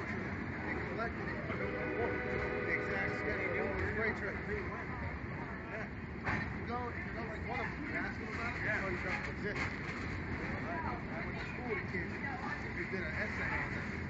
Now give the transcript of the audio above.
and collected it and built a book, the exact schedule of all the freight trains. Yeah. And if you go like one of them, you ask them about it, they'll tell you it doesn't exist. Right. I went to school with a kid who did an essay on that.